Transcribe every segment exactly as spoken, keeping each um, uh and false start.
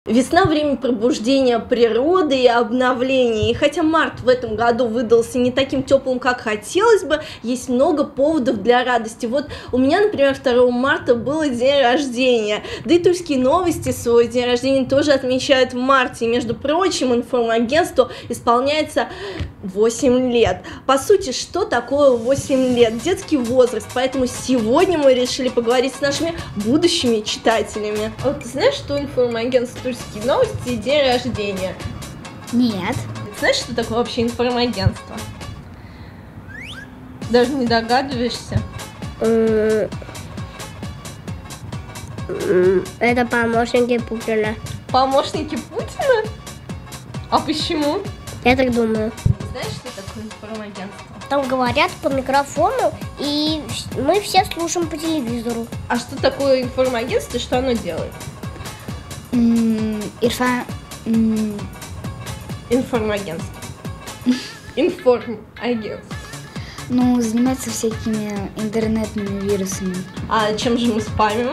Весна – время пробуждения природы и обновления. И хотя март в этом году выдался не таким теплым, как хотелось бы, есть много поводов для радости. Вот у меня, например, второго марта был день рождения. Да и Тульские новости свой день рождения тоже отмечают в марте. И, между прочим, информагентству исполняется восемь лет. По сути, что такое восемь лет? Детский возраст. Поэтому сегодня мы решили поговорить с нашими будущими читателями. А вот ты знаешь, что информагентство Тульские новости и день рождения? Нет. Ты знаешь, что такое вообще информагентство? Даже не догадываешься? Это помощники Путина. Помощники Путина? А почему? Я так думаю. Знаешь, что такое информагентство? Там говорят по микрофону, и мы все слушаем по телевизору. А что такое информагентство и что оно делает? Ирфа... Информагентство. Информагентство. Ну, занимается всякими интернетными вирусами. А чем же мы спамим?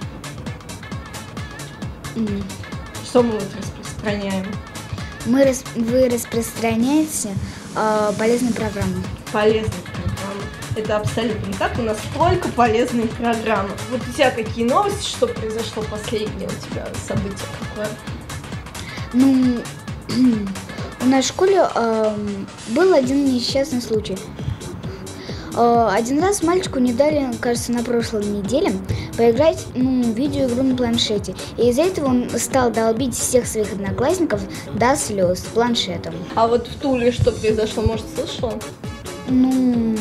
Mm. Что мы вот распространяем? Мы рас... Вы распространяете э, полезные программы. Полезные программы. Это абсолютно не так. У нас только полезные программы. Вот у тебя какие новости, что произошло последнее у тебя событие какое? Ну, у нас в школе э, был один несчастный случай. Э, один раз мальчику не дали, кажется, на прошлой неделе поиграть ну, в видеоигру на планшете. И из-за этого он стал долбить всех своих одноклассников до слез планшетом. А вот в Туле что произошло, может, слышала? Ну,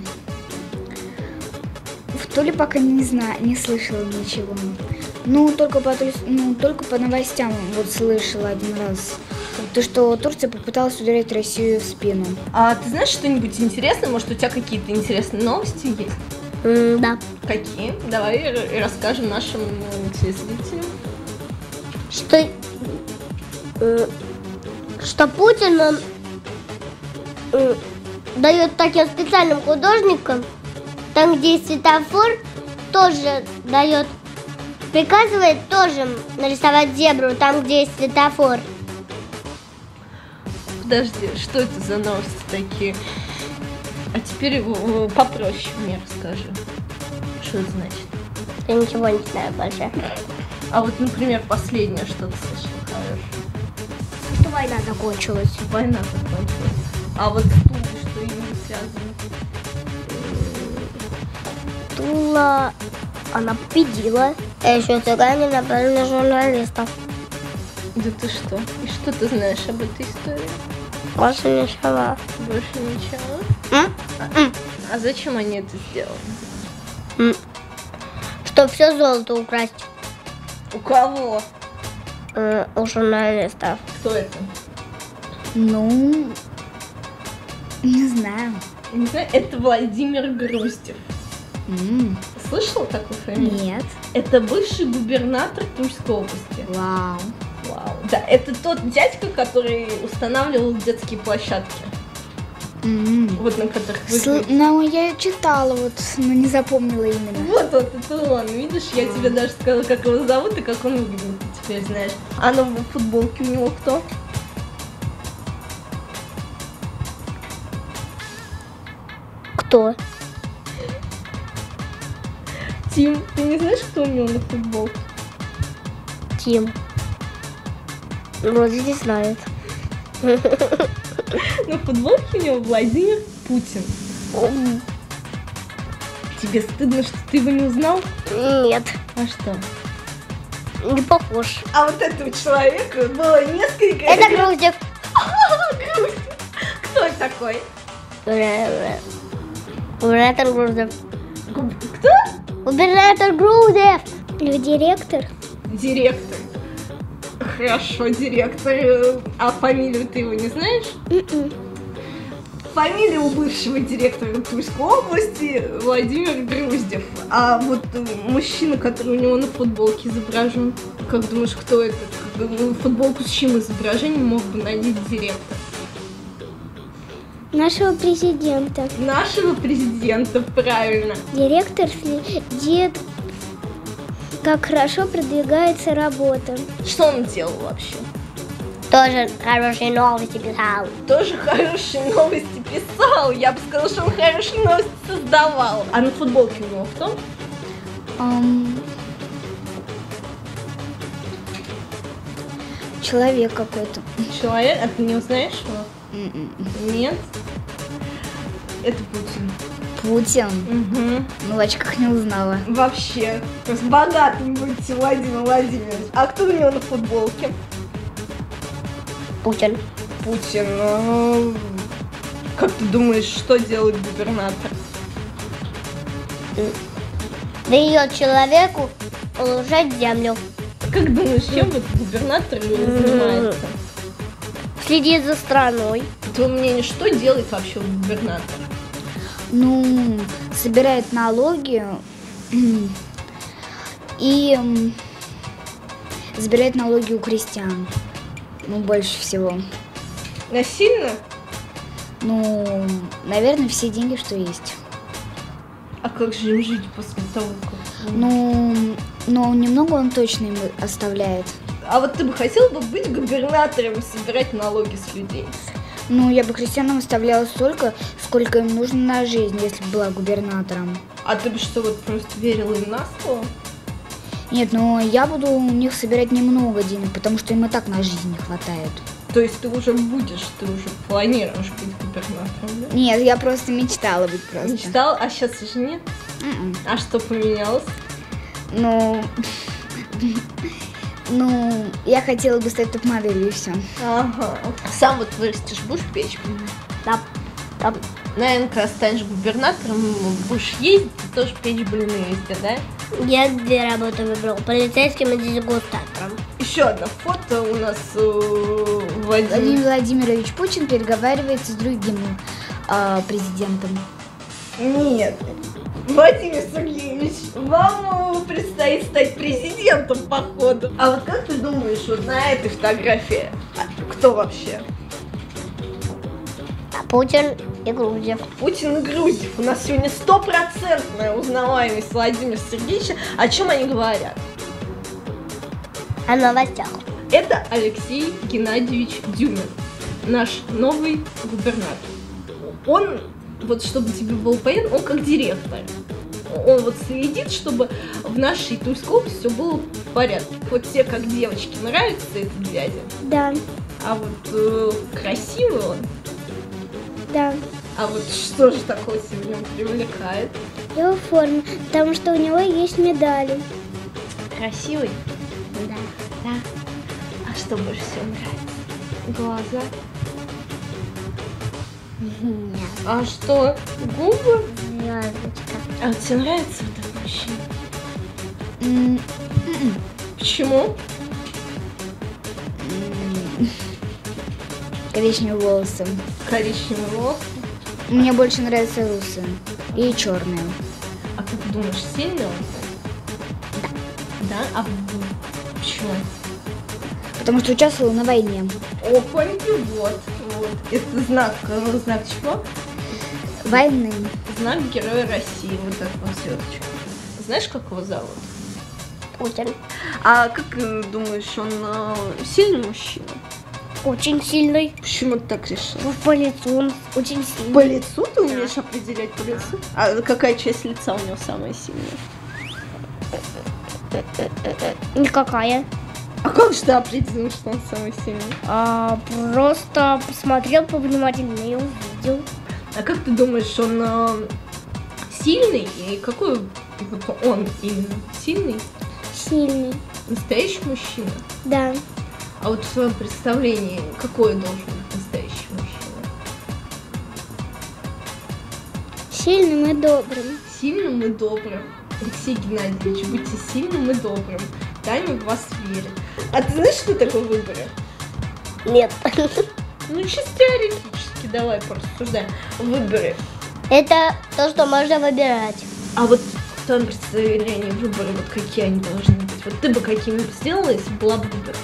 в Туле пока не знаю, не слышала ничего. Ну, только по, ну, только по новостям вот слышала один раз. То, что Турция попыталась ударить Россию в спину. А ты знаешь что-нибудь интересное? Может, у тебя какие-то интересные новости есть? Mm, да. Какие? Давай расскажем нашим телезрителям. Что, э, что Путин он, э, дает таким специальным художникам, там, где есть светофор, тоже дает, приказывает тоже нарисовать зебру, там, где есть светофор. Подожди, что это за новости такие? А теперь попроще мне расскажи. Что это значит? Я ничего не знаю больше. А вот, например, последнее, что ты слышала хорошее? Что война закончилась. Война закончилась. А вот в Туле что именно связано? Тула, она победила. А еще цыгане напали на журналистов. Да ты что? И что ты знаешь об этой истории? Больше ничего. Больше ничего? М? А, а зачем они это сделали? М. Чтобы все золото украсть. У кого? Э, у журналистов. Кто это? Ну, не знаю. Не знаю, это Владимир Груздев. М-м. Слышала такую фамилию? Нет. Это бывший губернатор Тульской области. Вау. Вау. Да, это тот дядька, который устанавливал детские площадки. М-м. Вот на которых вы... Сл- ну, я читала, вот, но не запомнила именно. Вот, вот, это он. Видишь, я тебе даже сказала, как его зовут и как он выглядит. Ты теперь знаешь. А на футболке у него кто? Кто? Тим. Ты не знаешь, кто у него на футболке? Тим. Вроде не знает. На футболке у него Владимир Путин. Тебе стыдно, что ты его не узнал? Нет, А что? не похож. А вот этого человека было несколько... Это Груздев. Груздев. Кто это такой? Губернатор Груздев. Кто? Губернатор Груздев. Или директор? Директор. Хорошо, директор. А фамилию ты его не знаешь? Mm-mm. Фамилия у бывшего директора Тульской области Владимир Груздев. А вот мужчина, который у него на футболке изображен, как думаешь, кто это? Футболку с чьим изображением мог бы надеть директор? Нашего президента. Нашего президента, правильно. Директор, дед, как хорошо продвигается работа. Что он делал вообще? Тоже хорошие новости писал. Тоже хорошие новости писал. Я бы сказала, что он хорошие новости создавал. А на футболке у него кто? Ам, Человек какой-то. Человек? А ты не узнаешь его? М-м. Нет. Это Путин. Путин. Угу. Ну, в очках не узнала. Вообще. Просто богатым будете, Владимир Владимирович. А кто у него на футболке? Путин. Путин. А, как ты думаешь, что делает губернатор? Дает человеку улучшать землю. Как думаешь, чем вот губернатор занимается? Следит за страной. По твоему мнению, что делает вообще губернатор? Ну, собирает налоги и м, забирает налоги у крестьян. Ну, больше всего. Насильно? Ну, наверное, все деньги, что есть. А как же им жить после того, как... Ну, но немного он точно им оставляет. А вот ты бы хотел бы быть губернатором и собирать налоги с людей? Ну, я бы крестьянам оставляла столько, сколько им нужно на жизнь, если бы была губернатором. А ты бы что, вот просто верила им на слово? Нет, но я буду у них собирать немного денег, потому что им и так на жизнь не хватает. То есть ты уже будешь, ты уже планируешь быть губернатором, да? Нет, я просто мечтала быть просто. Мечтал, а сейчас уже нет? М-м. А что поменялось? Ну, ну, я хотела бы стать топ-моделью и все. Ага. Сам вот вырастешь, будешь печь? Да. Да. Наверное, когда станешь губернатором, будешь ездить и тоже печь блины везде, да? Я две работы выбрал. Полицейским и дегустатором. Еще одно фото у нас э, Владимир. Владимир Владимирович Путин переговаривается с другим э, президентом. Нет. Владимир Сергеевич, вам предстоит стать президентом, походу. А вот как ты думаешь, вот на этой фотографии, кто вообще? Путин и Груздев. Путин и Груздев. У нас сегодня стопроцентная узнаваемость Владимира Сергеевича. О чем они говорят? О новостях. Это Алексей Геннадьевич Дюмин, наш новый губернатор. Он, вот чтобы тебе было понятно, он как директор. Он вот следит, чтобы в нашей Тульской области все было в порядке. Вот все как девочки нравится этот дядя. Да, А вот э, красивый он. да. А вот что же такое тебя в нем привлекает? Его форма, потому что у него есть медали. Красивый? Да. Да. А что больше всего нравится? Глаза? Нет. А что? Губы? Звездочка. А вот тебе нравится вот этот мужчина? М, м-м. Почему? М, Коричневые волосы. Коричневый волос. Мне больше нравятся русые и черные. А как ты думаешь, сильный он? Да. Да? А в- почему? Потому что участвовала на войне. Опаньки, вот. Вот. Это знак, э, знак чего? Войны. Знак Героя России, вот так вот звездочка. Знаешь, как его зовут? Путин. А как э, думаешь, он э, сильный мужчина? Очень сильный. Почему ты так решил? По лицу он очень сильный. По лицу ты умеешь определять по лицу? А какая часть лица у него самая сильная? Никакая. А как же ты определил, что он самый сильный? А, просто посмотрел повнимательнее и увидел. А как ты думаешь, он э, сильный? И какой вот он именно? Сильный? Сильный. Настоящий мужчина? Да. А вот в своем представлении, какой должен быть настоящий мужчина? Сильным и добрым. Сильным и добрым. Алексей Геннадьевич, будьте сильным и добрым. Таня в вас верит. А ты знаешь, что такое выборы? Нет. Ну, чисто теоретически, давай порассуждаем. Выборы. Это то, что можно выбирать. А вот в твоем представлении выборы, вот какие они должны быть? Вот ты бы какими бы сделала, если бы была бы губернатором?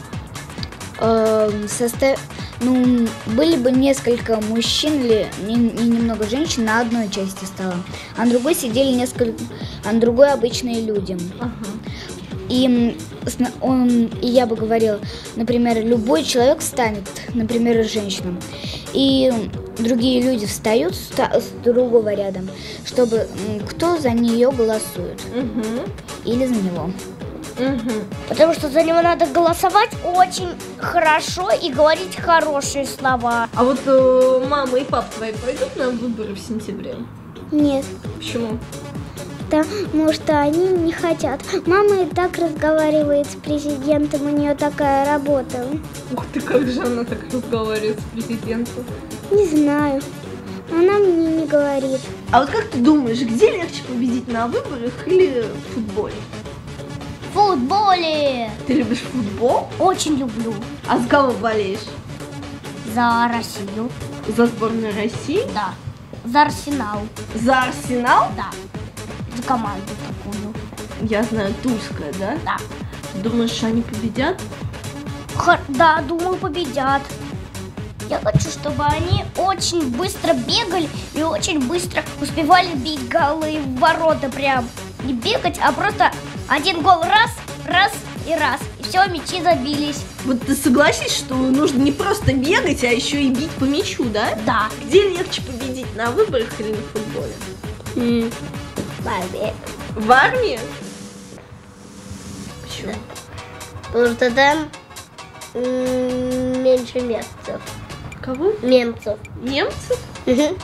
Эм, состав... Ну, были бы несколько мужчин или не- и немного женщин на одной части стола, а на другой сидели несколько, а на другой обычные люди. Ага. И, он, и я бы говорила, например, любой человек встанет, например, женщина, и другие люди встают с, с другого рядом, чтобы кто за нее голосует, угу. или за него. Угу. Потому что за него надо голосовать очень хорошо и говорить хорошие слова. А вот э, мама и папа твои пойдут на выборы в сентябре? Нет. Почему? Потому что они не хотят. Мама и так разговаривает с президентом, у нее такая работа. Ух ты, как же она так разговаривает с президентом? Не знаю. Она мне не говорит. А вот как ты думаешь, где легче победить, на выборах или в футболе? В футболе! Ты любишь футбол? Очень люблю. А за кого болеешь? За Россию. За сборную России? Да. За Арсенал. За Арсенал? Да. За команду такую. Я знаю, Тульская, да? Да. Ты думаешь, что они победят? Х- да, думаю, победят. Я хочу, чтобы они очень быстро бегали и очень быстро успевали бить голы в ворота прям. Не бегать, а просто один гол раз, раз и раз. И все, мячи забились. Вот ты согласись, что нужно не просто бегать, а еще и бить по мячу, да? Да. Где легче победить, на выборах или на футболе? Mm. В армии. В армии? Почему? Потому что там м- меньше немцев. Кого? Немцев. Немцев? Угу.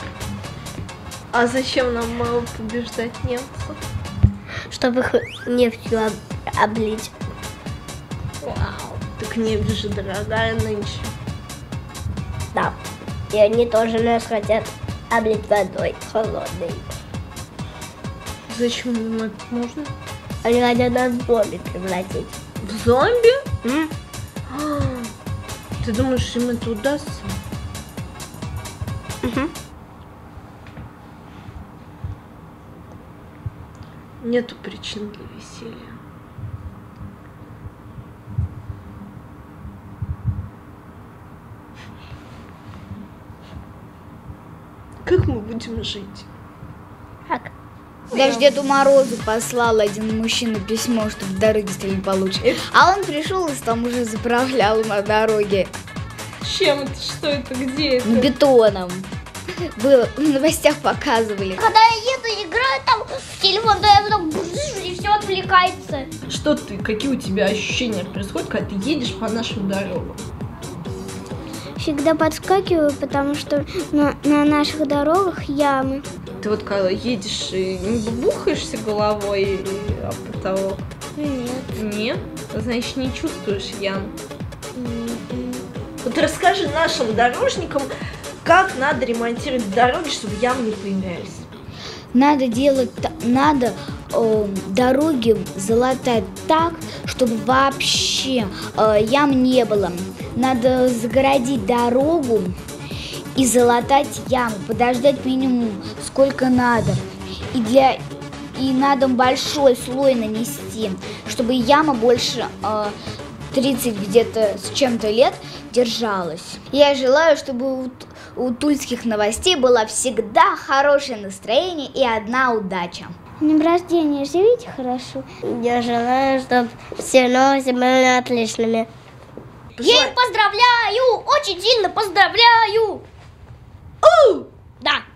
А зачем нам мало побеждать немцев? Чтобы их нефтью об- облить. Вау, так нефть же дорогая нынче. Да. И они тоже нас хотят облить водой холодной. Зачем им это нужно? Они хотят нас в зомби превратить. В зомби? М? А, ты думаешь, им это удастся? Угу. Нету причин для веселья. Как мы будем жить? Как? Даже Деду Морозу послал один мужчина письмо, чтобы дороги стали получше. А он пришел и там уже заправлял на дороге. Чем это? Что это? Где это? Бетоном. Было, в новостях показывали. Когда я еду, играю там в телефон, то я потом бжж, и все отвлекается. Что ты? Какие у тебя ощущения происходят, когда ты едешь по нашим дорогам? Всегда подскакиваю, потому что на, на наших дорогах ямы. Ты вот когда едешь и не бухаешься головой об потолок? Нет. Нет? Значит, не чувствуешь ям. Вот расскажи нашим дорожникам, как надо ремонтировать дороги, чтобы ям не появлялись. Надо делать, надо э, дороги залатать так, чтобы вообще э, ям не было. Надо загородить дорогу и залатать яму, подождать минимум сколько надо. И для и надо большой слой нанести, чтобы яма больше э, тридцать где-то с чем-то лет держалась. Я желаю, чтобы у, у тульских новостей было всегда хорошее настроение и одна удача. С днем рождения, живите хорошо. Я желаю, чтобы все новости были отличными. Я их поздравляю! Очень сильно поздравляю! У! Да.